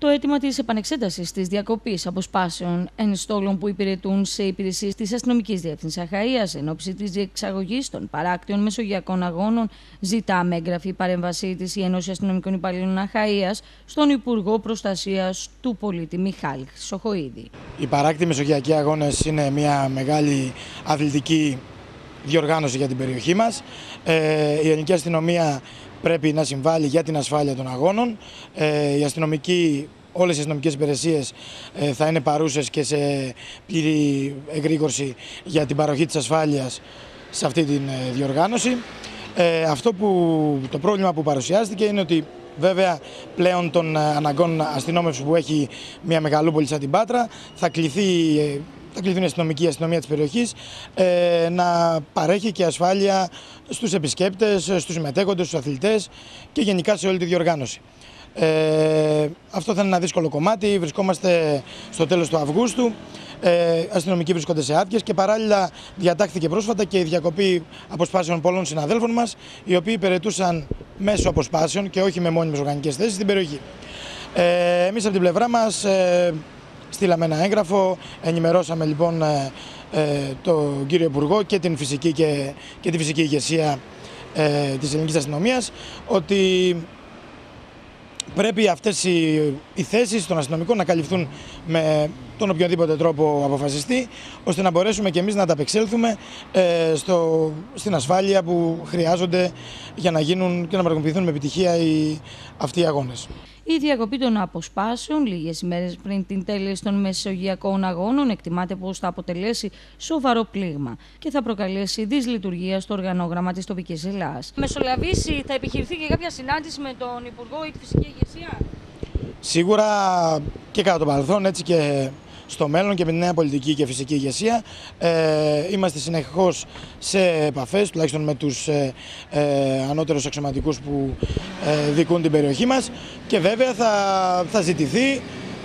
Το αίτημα της επανεξέτασης της διακοπής αποσπάσεων ενστόλων που υπηρετούν σε υπηρεσίες της Αστυνομικής Διεύθυνσης Αχαΐας εν ώψη της διεξαγωγής των παράκτιων μεσογειακών αγώνων ζητά με έγγραφη παρέμβασή της η Ένωση Αστυνομικών Υπαλλήλων Αχαΐας στον Υπουργό Προστασίας του Πολίτη Μιχάλη Χρυσοχοΐδη. Οι παράκτιοι μεσογειακοί αγώνες είναι μια μεγάλη αθλητική διοργάνωση για την περιοχή μας. Η ελληνική αστυνομία πρέπει να συμβάλλει για την ασφάλεια των αγώνων. Όλες οι αστυνομικές υπηρεσίες θα είναι παρούσες και σε πλήρη εγρήγορση για την παροχή της ασφάλειας σε αυτή τη διοργάνωση. Το πρόβλημα που παρουσιάστηκε είναι ότι βέβαια πλέον των αναγκών αστυνόμευσης που έχει μια μεγαλούπολη σαν την Πάτρα θα κληθούν η αστυνομία της περιοχής να παρέχει και ασφάλεια στους επισκέπτες, στους συμμετέχοντες, στους αθλητές και γενικά σε όλη τη διοργάνωση. Αυτό θα είναι ένα δύσκολο κομμάτι. Βρισκόμαστε στο τέλος του Αυγούστου. Αστυνομικοί βρίσκονται σε άδειες και παράλληλα διατάχθηκε πρόσφατα και η διακοπή αποσπάσεων πολλών συναδέλφων μας, οι οποίοι υπηρετούσαν μέσω αποσπάσεων και όχι με μόνιμες οργανικές θέσεις στην περιοχή. Εμείς από την πλευρά μας στείλαμε ένα έγγραφο, ενημερώσαμε λοιπόν τον κύριο Υπουργό και την φυσική και τη φυσική ηγεσία της ελληνικής αστυνομίας ότι πρέπει αυτές οι θέσεις των αστυνομικών να καλυφθούν με τον οποιοδήποτε τρόπο αποφασιστεί, ώστε να μπορέσουμε και εμείς να ανταπεξέλθουμε στην ασφάλεια που χρειάζονται για να γίνουν και να πραγματοποιηθούν με επιτυχία αυτοί οι αγώνες. Η διακοπή των αποσπάσεων λίγες ημέρες πριν την τέλεση των μεσογειακών αγώνων εκτιμάται πως θα αποτελέσει σοβαρό πλήγμα και θα προκαλέσει δυσλειτουργία στο οργανόγραμμα της τοπικής Ελλάδας. Μεσολαβήσει, θα επιχειρηθεί και κάποια συνάντηση με τον Υπουργό ή τη φυσική ηγεσία? Σίγουρα και κατά το παρελθόν, έτσι και στο μέλλον και με τη νέα πολιτική και φυσική ηγεσία. Είμαστε συνεχώς σε επαφές, τουλάχιστον με τους ανώτερους αξιωματικούς που δικούν την περιοχή μας και βέβαια θα ζητηθεί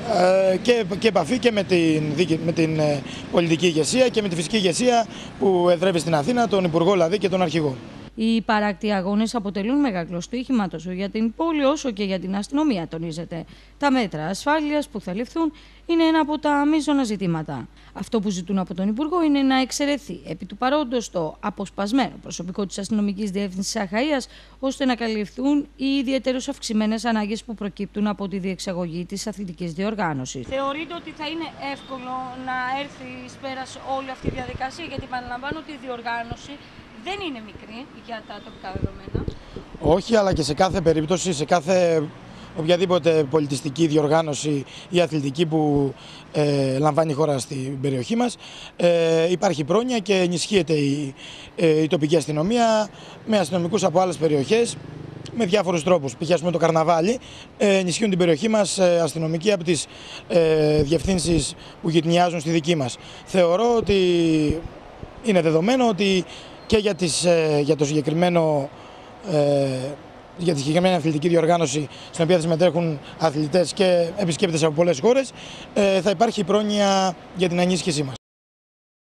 και επαφή και με την πολιτική ηγεσία και με τη φυσική ηγεσία που εδρεύει στην Αθήνα, τον Υπουργό δηλαδή και τον Αρχηγό. Οι παράκτιοι αγώνες αποτελούν μεγάλο στοίχημα τόσο για την πόλη όσο και για την αστυνομία, τονίζεται. Τα μέτρα ασφάλειας που θα ληφθούν είναι ένα από τα μείζωνα ζητήματα. Αυτό που ζητούν από τον Υπουργό είναι να εξαιρεθεί επί του παρόντος το αποσπασμένο προσωπικό της Αστυνομικής Διεύθυνσης Αχαΐας, ώστε να καλυφθούν οι ιδιαίτερως αυξημένες ανάγκες που προκύπτουν από τη διεξαγωγή της αθλητικής διοργάνωσης. Θεωρείτε ότι θα είναι εύκολο να έρθει εις πέρας όλη αυτή η διαδικασία, γιατί επαναλαμβάνω ότι η διοργάνωση δεν είναι μικρή για τα τοπικά δεδομένα? Όχι, αλλά και σε κάθε περίπτωση, σε κάθε οποιαδήποτε πολιτιστική διοργάνωση ή αθλητική που λαμβάνει η χώρα στην περιοχή μας, υπάρχει πρόνοια και ενισχύεται η τοπική αστυνομία με αστυνομικούς από άλλες περιοχές με διάφορους τρόπους. Π.χ. ας πούμε το καρναβάλι ενισχύουν την περιοχή μας αστυνομικοί από τις διευθύνσεις που γειτονιάζουν στη δική μας. Θεωρώ ότι είναι δεδομένο ότι και για τη συγκεκριμένη αθλητική διοργάνωση στην οποία θα συμμετέχουν αθλητές και επισκέπτες από πολλές χώρες θα υπάρχει πρόνοια για την ενίσχυσή μας.